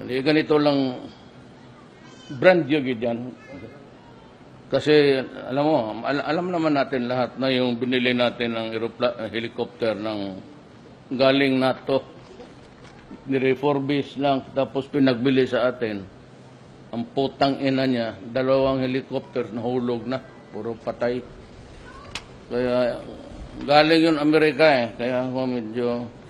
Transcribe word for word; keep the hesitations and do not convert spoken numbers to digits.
Di ganito lang brand yung yan. Kasi alam mo, al alam naman natin lahat na yung binili natin ng helicopter ng galing NATO. Ni-refurbish lang tapos pinagbili sa atin. Ang putang ina niya, dalawang helicopter na hulog na, puro patay. Kaya galing yun Amerika eh, kaya ako medyo